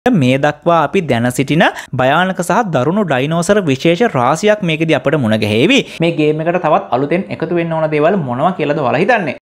මේ දක්වා අපි දැන සිටින භයානක සහ දරුණු ඩයිනෝසර් විශේෂ රාශියක් මේකදී අපිට මුණ ගැහෙවි. මේ ගේම් එකට තවත් අලුතෙන් එකතු වෙන්න ඕන දේවල් මොනවා කියලාද ඔයාලා හිතන්නේ?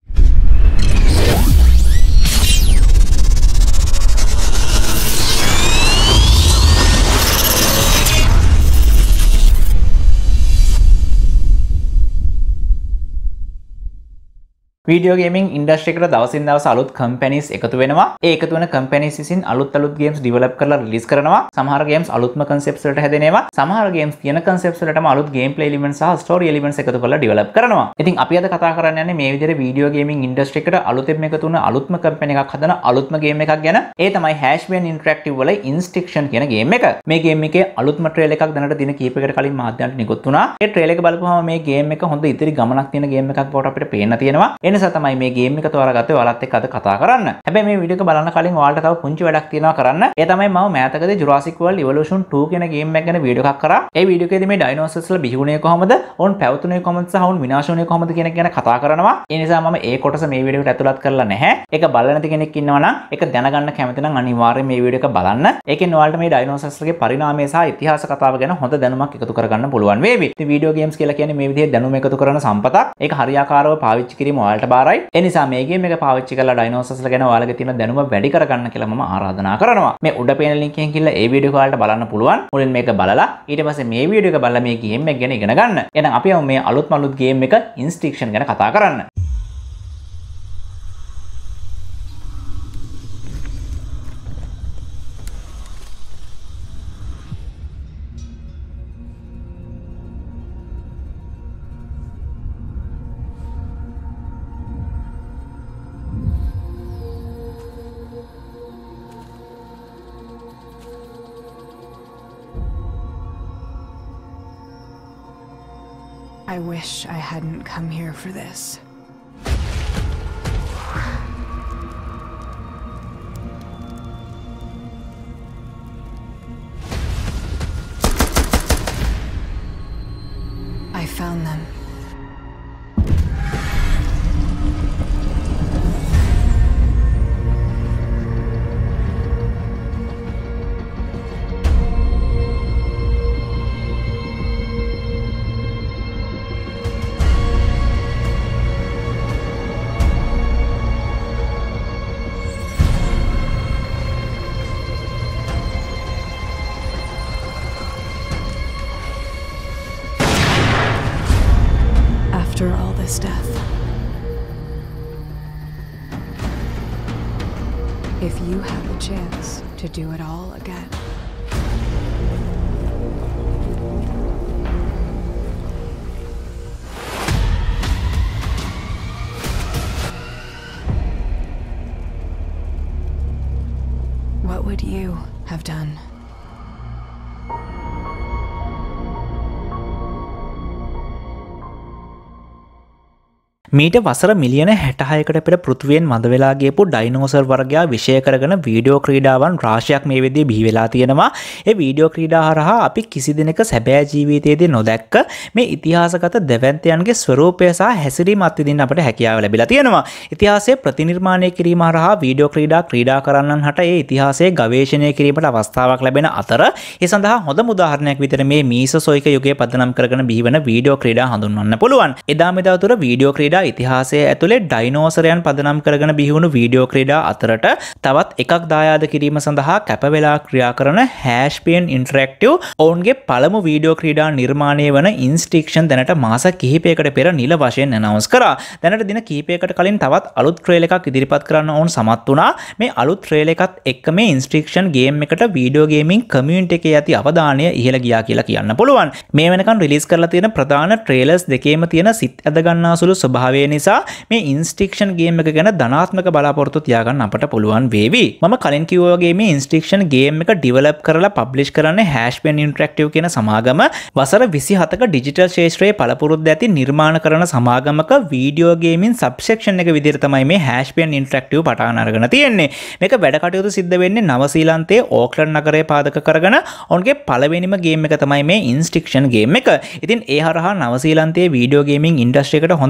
Video gaming industry එකට දවසින් දවස අලුත් companies එකතු වෙනවා. ඒ එකතු වෙන companies විසින් අලුත් games develop කරලා release කරනවා. සමහර games අලුත්ම concepts වලට හැදෙනවා. සමහර games තියෙන concepts වලටම අලුත් gameplay elements සහ story elements එකතු කරලා develop කරනවා. ඉතින් අපි අද කතා කරන්න යන්නේ මේ විදිහට video gaming industry එකට අලුතෙන් එකතු වුණ අලුත්ම company එකක් හදන අලුත්ම game එකක් ගැන. ඒ තමයි Hashbane Interactive වල Instiction කියන game එක. මේ game එකේ අලුත්ම trailer එකක් දැනට දින කිහිපයකට කලින් මාධ්‍යයන්ට නිකුත් වුණා. ඒ trailer එක බලපුවම මේ game එක හොඳ ඉතිරි ගමනක් තියෙන game එකක් බවට අපිට පේන්න තියෙනවා. නිසා තමයි මේ ගේම් එක තෝරාගත්තේ ඔයාලත් එක්ක අද කතා කරන්න. හැබැයි මේ වීඩියෝ එක බලන්න කලින් ඔයාලට තව පුංචි වැඩක් තියෙනවා කරන්න. ඒ තමයි මම මෑතකදී Jurassic World Evolution 2 කියන ගේම් එක ගැන වීඩියෝ එකක් කරා. ඒ වීඩියෝ එකේදී මේ ඩයිනෝසර්ස් වල බිහිුණේ කොහොමද? ඔවුන් පැවතුනේ කොහොමද සහ ඔවුන් විනාශ වුණේ කොහොමද කියන එක ගැන කතා කරනවා. ඒ නිසා මම ඒ කොටස මේ වීඩියෝ එකට ඇතුළත් කරලා නැහැ. ඒක බලලා නැති කෙනෙක් ඉන්නවා නම් ඒක දැනගන්න කැමති නම් අනිවාර්යයෙන් මේ වීඩියෝ එක බලන්න. ඒකෙන් ඔයාලට මේ ඩයිනෝසර්ස්ගේ පරිණාමය සහ ඉතිහාස කතාව ගැන හොඳ දැනුමක් එකතු කරගන්න පුළුවන් වේවි. ඉතින් වීඩියෝ ගේම්ස් කියලා කියන්නේ මේ විදිහේ දැනුම එකතු කරන සම්පතක්. ඒක හරියාකාරව පාවිච්චි කිරීම ඔයාලට බාරයි. ඒ නිසා මේ ගේම් එක පාවිච්චි කරලා ඩයිනෝසර්ස්ලා ගැන ඔයාලගේ තියෙන දැනුම වැඩි කරගන්න කියලා මම ආරාධනා කරනවා. මේ උඩ පේන link එකෙන් ගිහලා ඒ වීඩියෝ එක ඔයාලට බලන්න පුළුවන්. මුලින් මේක බලලා ඊට පස්සේ මේ වීඩියෝ එක බලලා මේ ගේම් එක ගැන ඉගෙන ගන්න. එහෙනම් අපි යමු මේ අලුත්ම අලුත් ගේම් එක Instinction ගැන කතා කරන්න. I wish I hadn't come here for this. I found them. After all this death, if you had the chance to do it all again, what would you have done? මීට වසර මිලියන 66කට පෙර පෘථිවියෙන් මඳ වෙලා ගියපු dinosaur වර්ගයා විෂය කරගෙන video ක්‍රීඩාවන් රාශියක් මේ වෙද්දී බිහි වෙලා තියෙනවා. ඒ වීඩියෝ ක්‍රීඩා හරහා අපි කිසි දිනක සැබෑ ජීවිතයේදී නොදැක්ක මේ ඉතිහාසගත දෙවැන්තයන්ගේ ස්වරූපය සහ හැසිරීම අත්විඳින්න අපට හැකියාව ලැබිලා තියෙනවා. ඉතිහාසයේ ප්‍රතිනිර්මාණය කිරීම හරහා වීඩියෝ ක්‍රීඩා කරන්නන් හට ඒ ඉතිහාසයේ ගවේෂණය කිරීමට අවස්ථාවක් ලැබෙන අතර ඒ සඳහා හොඳම උදාහරණයක් විදිහට මේ මීසොසොයික යුගයේ පදනම් කරගෙන බිහි වන වීඩියෝ ක්‍රීඩා හඳුන්වන්න පුළුවන්. එදා මෙදා තුර වීඩියෝ ක්‍රීඩා ඉතිහාසයේ ඇතුලේ ඩයිනෝසරයන් පදනම් කරගෙන බිහිවුණු වීඩියෝ ක්‍රීඩා අතරට තවත් එකක් දායාද කිරීම සඳහා කැප වෙලා ක්‍රියා කරන Hashbane Interactive ඔවුන්ගේ පළමු වීඩියෝ ක්‍රීඩා නිර්මාණය වන Instinction දැනට මාස කිහිපයකට පෙර නිල වශයෙන් අනවුන්ස් කරා. දැනට දින කිහිපයකට කලින් තවත් අලුත් ට්‍රේලර් එකක් ඉදිරිපත් කරන්න ඔවුන් සමත් වුණා. මේ අලුත් ට්‍රේලර් එකත් එක්ක මේ Instinction ගේම් එකට වීඩියෝ ගේමින් කමියුනිටි එකේ ඇති අවධානය ඉහළ ගියා කියලා කියන්න පුළුවන්. මේ වෙනකන් රිලීස් කරලා තියෙන ප්‍රධාන ට්‍රේලර්ස් දෙකේම තියෙන සිත් ඇද ගන්නාසුළු ස්වභාවය නිසා මේ Instinction ගේම් එක ගැන ධනාත්මක බලාපොරොත්තු තියාගන්න අපට පුළුවන් වේවි. මම කලින් කිව්වා වගේ මේ Instinction ගේම් එක ඩෙවලොප් කරලා පබ්ලිෂ් කරන්නේ Hashbane Interactive කියන සමාගම. වසර 27ක ඩිජිටල් ශාස්ත්‍රයේ පළපුරුද්ද ඇති නිර්මාණ කරන සමාගමක වීඩියෝ ගේමින් සබ්සෙක්ෂන් එක විදිහට තමයි මේ Hashbane Interactive පටන් අරගෙන තියෙන්නේ. මේක වැඩ කටයුතු සිද්ධ වෙන්නේ නවසීලන්තයේ ඕක්ලන්ඩ් නගරය පාදක කරගෙන ඔවුන්ගේ පළවෙනිම ගේම් එක තමයි මේ Instinction ගේම් එක. ඉතින් ඒ හරහා නවසීලන්තයේ වීඩියෝ ගේමින් ඉන්ඩස්ට්‍රි එකට හොඳ ප්‍රවේශ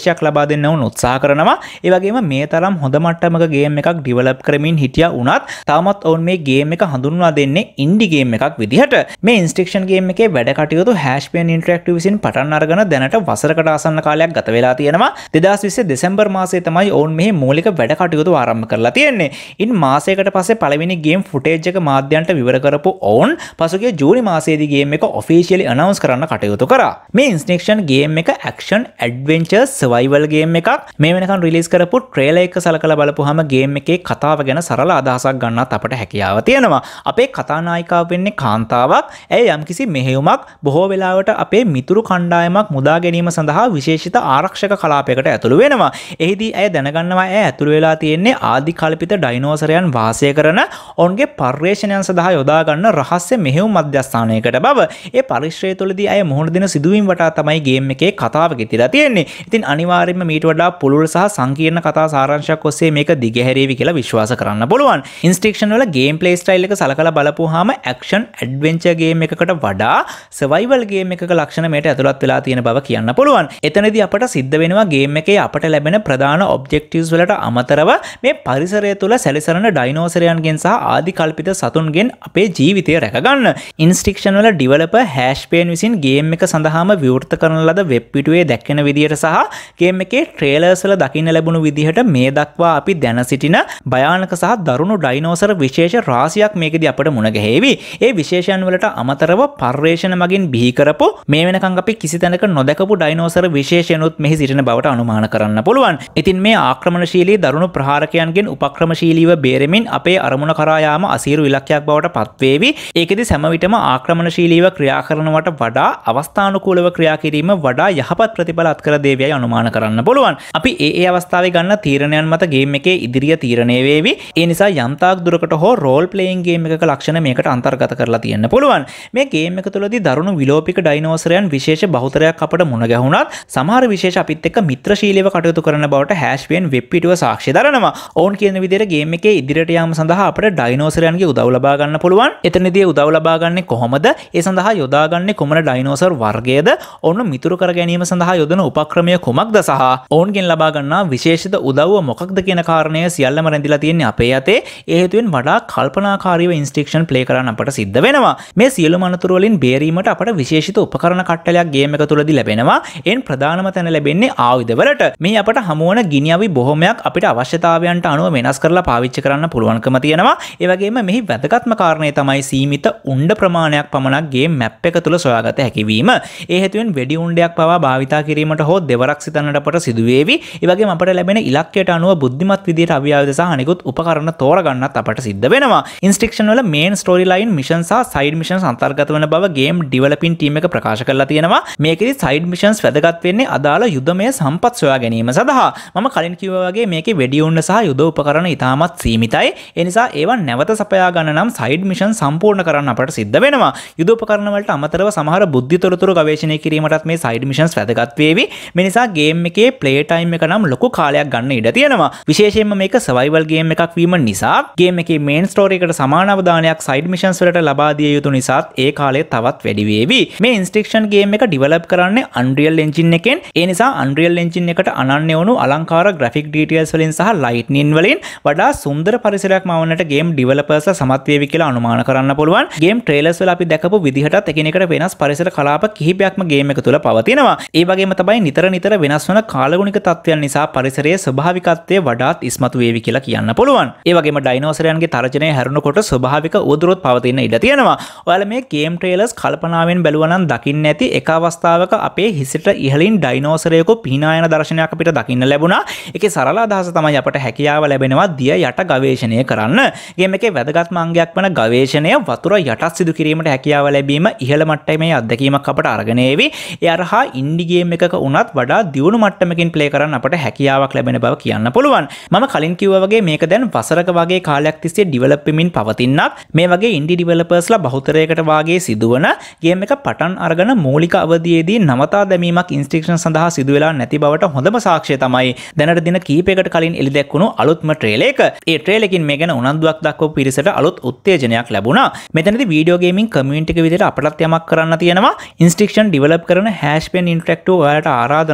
උපදේශයක් ලබා දෙන්න උන් උත්සාහ කරනවා. ඒ වගේම මේ තරම් හොඳ මට්ටමක ගේම් එකක් ඩෙවලොප් කරමින් හිටියා වුණත් තාමත් ඔවුන් මේ ගේම් එක හඳුන්වා දෙන්නේ ඉන්ඩි ගේම් එකක් විදිහට. මේ Instinction ගේම් එකේ වැඩ කටයුතු Hashbane Interactive විසින් පටන් අරගෙන දැනට වසරකට ආසන්න කාලයක් ගත වෙලා තියෙනවා. 2020 දෙසැම්බර් මාසයේ තමයි ඔවුන් මෙහි මූලික වැඩ කටයුතු ආරම්භ කරලා තියෙන්නේ. ඉන් මාසයකට පස්සේ පළවෙනි ගේම් ෆුටේජ් එක මාධ්‍යන්ට විවර කරපු ඔවුන් පසුගිය ජූනි මාසයේදී ගේම් එක ඔෆිෂියලි අනවුන්ස් කරන්න කටයුතු කරා. මේ Instinction ගේම් එක ඇක්ෂන් ඇඩ්වෙන්චර් සර්වයිවල් ගේම් එකක්. මේ වෙනකන් රිලීස් කරපු ට්‍රේලර් එක සලකලා බලපුවාම ගේම් එකේ කතාව ගැන සරල අදහසක් ගන්නත් අපට හැකියාව තියෙනවා. අපේ කතානායිකාව වෙන්නේ කාන්තාවක්. ඇය යම්කිසි මෙහෙයුමක් බොහෝ වෙලාවට අපේ මිතුරු කණ්ඩායමක් මුදා ගැනීම සඳහා විශේෂිත ආරක්ෂක කලාපයකට ඇතුළු වෙනවා. එහිදී ඇය දැනගන්නවා ඇය ඇතුළු වෙලා තියෙන්නේ ආදි කල්පිත ඩයිනෝසරයන් වාසය කරන ඔවුන්ගේ පර්යේෂණයන් සඳහා යොදා ගන්න රහස්‍ය මෙහෙයුම් මධ්‍යස්ථානයකට බව. ඒ පරිශ්‍රය තුළදී ඇය මුහුණ දෙන සිදුවීම් වටා තමයි ගේම් එකේ කතාව ගෙතිලා තියෙන්නේ. ඉතින් අනිවාර්යයෙන්ම මීට වඩා පුළුල් සහ සංකීර්ණ කතා සාරාංශයක් ඔස්සේ මේක දිගහැරේවි කියලා විශ්වාස කරන්න පුළුවන්. Instinction වල ගේම් ප්ලේ ස්ටයිල් එක සලකලා බලපුවාම ඇක්ෂන් ඇඩ්වෙන්චර් ගේම් එකකට වඩා සර්වයිවල් ගේම් එකක ලක්ෂණ මේට ඇතුළත් වෙලා තියෙන බව කියන්න පුළුවන්. එතනදී අපට සිද්ධ වෙනවා ගේම් එකේ අපට ලැබෙන ප්‍රධාන ඔබ්ජෙක්ටිව්ස් වලට අමතරව මේ පරිසරය තුළ සැරිසරන ඩයිනෝසරයන්ගෙන් සහ ආදි කල්පිත සතුන්ගෙන් අපේ ජීවිතය රැක ගන්න. Instinction වල ඩෙවලොපර් Hashbane විසින් ගේම් එක සඳහාම විවෘත කරන ලද වෙබ් පිටුවේ දැක්වෙන විදිහට සහ ගේම් එකේ ට්‍රේලර්ස් වල දකින්න ලැබුණු විදිහට මේ දක්වා අපි දැන සිටින භයානක සහ දරුණු ඩයිනෝසර විශේෂ රාශියක් මේකදී අපට මුණ ගැහෙවි. ඒ විශේෂයන් වලට අමතරව පර්යේෂණ මගින් බිහි කරපු මේ වෙනකන් අපි කිසි තැනක නොදකපු ඩයිනෝසර විශේෂයනුත් මෙහි සිටින බවට අනුමාන කරන්න පුළුවන්. ඉතින් මේ ආක්‍රමණශීලී දරුණු ප්‍රහාරකයන්ගෙන් උපක්‍රමශීලීව බේරෙමින් අපේ අරමුණ කරා යාම අසීරු ඉලක්කයක් බවට පත්වේවි. ඒකෙදි සෑම විටම ආක්‍රමණශීලීව ක්‍රියා කරනවට වඩා අවස්ථානුකූලව ක්‍රියා කිරීම වඩා යහපත් ප්‍රතිඵල අත්කර දේවියයි අනුමාන කරන්න පුළුවන්. අපි ඒ අවස්ථාවේ ගන්න තීරණයන් මත ගේම් එකේ ඉදිරිය තීරණය වේවි. ඒ නිසා යම්තාක් දුරකට හෝ රෝල් ප්ලේයින් ගේම් එකක ලක්ෂණ මේකට අන්තර්ගත කරලා තියෙන්න පුළුවන්. මේ ගේම් එක තුළදී දරුණු විලෝපික ඩයිනෝසරයන් විශේෂ බහුතරයක් අපට මුණ ගැහුණත් සමහර විශේෂ අපිත් එක්ක මිත්‍රශීලීව කටයුතු කරන බවට Hashbane වෙබ් පිටුව සාක්ෂි දරනවා. ඔවුන් කියන විදිහට ගේම් එකේ ඉදිරියට යාම සඳහා අපට ඩයිනෝසරයන්ගේ උදව් ලබා ගන්න පුළුවන්. එතනදී උදව් ලබා ගන්නේ කොහොමද? ඒ සඳහා යොදා ගන්නේ කුමන ඩයිනෝසර් වර්ගයේද? ඔවුන් මිතුරු කර ගැනීම සඳහා යොදන උපක්‍රමය කුමක්ද සහ ඔවුන්ගෙන් ලබා ගන්නා විශේෂිත උදව්ව මොකක්ද කියන කාරණය සියල්ලම රැඳිලා තියෙන්නේ අපේ අතේ. ඒ හේතුවෙන් වඩා කල්පනාකාරීව Instinction ප්ලේ කරන්න අපට සිද්ධ වෙනවා. මේ සියලුම අනතුරු වලින් බේරීමට අපට විශේෂිත උපකරණ කට්ටලයක් ගේම් එක තුළදී ලැබෙනවා. එයින් ප්‍රධානම තැන ලැබෙන්නේ ආයුධවලට. මේ අපට හමුවන ගිනි අවි බොහොමයක් අපිට අවශ්‍යතාවයන්ට අනුව වෙනස් කරලා පාවිච්චි කරන්න පුළුවන්කම තියෙනවා. ඒ වගේම මෙහි වැදගත්ම කාරණය තමයි සීමිත උණ්ඩ ප්‍රමාණයක් පමණක් ගේම් මැප් එක තුළ සොයාගත හැකි වීම. ඒ හේතුවෙන් වැඩි උණ්ඩයක් පවා භාවිතා කිරීමට හෝ දෙවරක් සිතන්නට අපට සිදු වේවි. ඒ වගේම අපට ලැබෙන ඉලක්කයට අනුව බුද්ධිමත් විදියට අවියාවද සහ අනිකුත් උපකරණ තෝරගන්නත් අපට සිද්ධ වෙනවා. Instinction වල මේන් ස්ටෝරි ලයින් මිෂන් සහ සයිඩ් මිෂන්ස් අන්තර්ගත වන බව ගේම් ඩෙවලොපින් ටීම් එක ප්‍රකාශ කරලා තියෙනවා. මේකෙදි සයිඩ් මිෂන්ස් වැදගත් වෙන්නේ අදාළ යුදමය සම්පත් සොයා ගැනීම සඳහා. මම කලින් කිව්වා වගේ මේකේ වෙඩි උණ්ඩ සහ යුද උපකරණ ඉතාමත් සීමිතයි. ඒ නිසා ඒවා නැවත සපයා ගන්න නම් සයිඩ් මිෂන් සම්පූර්ණ කරන්න අපට සිද්ධ වෙනවා. යුද උපකරණ වලට අමතරව සමහර බුද්ධි තොරතුරු ගවේෂණය කිරීමටත් මේ සයිඩ් මිෂන්ස් වැදගත් වේවි. මේ නිසා ගේම් එකේ ප්ලේ ටයිම් එක නම් ලොකු කාලයක් ගන්න ඉඩ තියෙනවා. විශේෂයෙන්ම මේක සර්වයිවල් ගේම් එකක් වීම නිසා ගේම් එකේ මේන් ස්ටෝරි එකට සමාන අවධානයක් සයිඩ් මිෂන්ස් වලට ලබා දිය යුතු නිසාත් ඒ කාලය තවත් වැඩි වේවි. මේ Instinction ගේම් එක ඩෙවලොප් කරන්නේ Unreal Engine එකෙන්. ඒ නිසා Unreal Engine එකට අනන්‍ය වුණු අලංකාර graphic details වලින් සහ lightning වලින් වඩා සුන්දර පරිසරයක් මවන්නට ගේම් ඩෙවලොපර්ස්ලා සමත් වේවි කියලා අනුමාන කරන්න පුළුවන්. ගේම් ට්‍රේලර්ස් වල අපි දැකපු විදිහටත් එකිනෙකට වෙනස් පරිසර කලාප කිහිපයක්ම ගේම් එක තුළ පවතිනවා. ඒ වගේම තමයි නිතර වෙනස් වන කාලගුණික තත්ත්වයන් නිසා පරිසරයේ ස්වභාවිකත්වය වඩාත් ඉස්මතු වේවි කියලා කියන්න පුළුවන්. ඒ වගේම ඩයිනෝසරයන්ගේ තර්ජනය හැරුණකොට ස්වභාවික උවදුරොත් පවතින ඉඩ තියෙනවා. ඔයාලා මේ ගේම් ට්‍රේලර්ස් කල්පනාවෙන් බැලුවා නම් දකින්න ඇති එක අවස්ථාවක අපේ හිසට ඉහළින් ඩයිනෝසරයෙකු පිනා යන දර්ශනයක් අපිට දකින්න ලැබුණා. ඒකේ සරල අදහස තමයි අපට හැකියාව ලැබෙනවා දිය යට ගවේෂණය කරන්න. ගේම් එකේ වැදගත්ම අංගයක් වන ගවේෂණය වතුර යටත් සිදු කිරීමට හැකියාව ලැබීම ඉහළ මට්ටමේ අත්දැකීමක් අපට අරගෙන ඒවි. ඒ අරහා ඉන්ඩි ගේම් එකක උනත් වඩා දියුණු මට්ටමකින් ප්ලේ කරන්න අපට හැකියාවක් ලැබෙන බව කියන්න පුළුවන්. මම කලින් කිව්වා වගේ මේක දැන් වසරක වගේ කාලයක් තිස්සේ ඩෙවලොප් වෙමින් පවතිනක්. මේ වගේ ඉන්ඩි ඩෙවලොපර්ස්ලා බහුතරයකට වාගේ සිදුවන ගේම් එක පටන් අරගෙන මූලික අවධියේදී නවතා දැමීමක් Instinction සඳහා සිදු වෙලා නැති බවට හොඳම සාක්ෂිය තමයි දැනට දින කීපයකට කලින් එළිදැක්වුණු අලුත්ම ට්‍රේලර් එක. ඒ ට්‍රේලර් එකකින් මේ ගැන උනන්දුවක් දක්වපු පිරිසට අලුත් උත්තේජනයක් ලැබුණා. මෙතනදී වීඩියෝ ගේමින් කමියුනිටි එක විදිහට අපටත් යමක් කරන්න තියෙනවා. Instinction ඩෙවලොප් කරන Hashbane Interactive ඔයාලට ආරාධනා කරනවා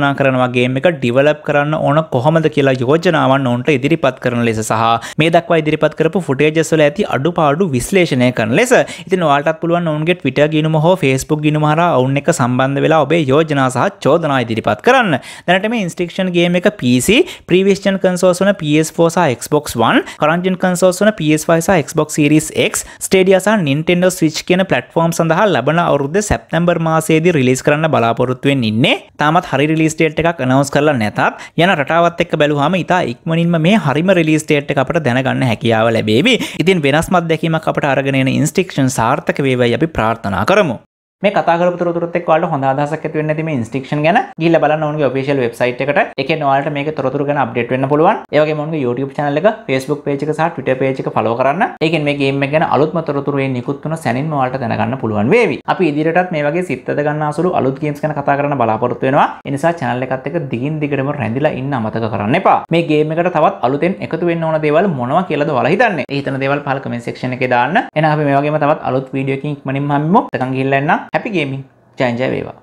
තියෙනවා ගේම් එක ඩිවෙලොප් කරන්න ඕන කොහොමද කියලා යෝජනාවන් ඔවුන්ට ඉදිරිපත් කරන ලෙස සහ මේ දක්වා ඉදිරිපත් කරපු ෆුටේජස් වල ඇති අඩුපාඩු විශ්ලේෂණය කරන ලෙස. ඉතින් ඔයාලටත් පුළුවන් ඔවුන්ගේ Twitter ගිණුම හෝ Facebook ගිණුම හරහා ඔවුන් එක්ක සම්බන්ධ වෙලා ඔබේ යෝජනා සහ චෝදනා ඉදිරිපත් කරන්න. දැනට මේ Instinction ගේම් එක PC, previous gen consoles වන PS4 සහ Xbox One, current gen consoles වන PS5 සහ Xbox Series X, Stadia සහ Nintendo Switch කියන platform සඳහා ලබන අවුරුද්දේ සැප්තැම්බර් මාසයේදී රිලීස් කරන්න බලාපොරොත්තු වෙමින් ඉන්නේ. තාමත් හරි රිලීස් ඩේට් එකක් අනවුන්ස් කරලා නැතත් යන රටාවත් එක්ක බැලුවාම ඉතා ඉක්මනින්ම මේ හරිම රිලීස් ඩේට් එක අපිට දැනගන්න හැකියාව ලැබේවි. ඉතින් වෙනස්ම අත්දැකීමක් අපිට අරගෙන එන Instinction සාර්ථක වේවයි අපි ප්‍රාර්ථනා කරමු. මේ කතා කරපු තොරතුරුත් එක්ක ඔයාලට හොඳ අදහසක් ඇති වෙන්නේ නැති මේ Instinction ගැන ගිහිල්ලා බලන්න ඕනගේ official website එකට. ඒකෙන් ඔයාලට මේකේ තොරතුරු ගැන update වෙන්න පුළුවන්. ඒ වගේම ඕනගේ YouTube channel එක, Facebook page එක සහ Twitter page එක follow කරන්න. ඒකෙන් මේ game එක ගැන අලුත්ම තොරතුරු ඒ නිකුත් වෙන සැනින්ම ඔයාලට දැනගන්න පුළුවන් වේවි. අපි ඉදිරියටත් මේ වගේ සිත් ගන්න අසුළු අලුත් games ගැන කතා කරන්න බලාපොරොත්තු වෙනවා. ඒ නිසා channel එකත් එක්ක දිගින් දිගටම රැඳිලා ඉන්න අමතක කරන්න එපා. මේ game එකට තවත් අලුතෙන් එකතු වෙන්න ඕන දේවල් මොනවා කියලාද ඔයාලා හිතන්නේ? ඒ හිතන දේවල් පහල comment section එකේ දාන්න. එහෙනම් අපි මේ වගේම තවත් අලුත් වීඩියෝ එකකින් ඉක්මනින්ම හම්බෙමු. එතකන් ගිහිල්ලා එන්න. happy gaming. ජය ජය වේවා.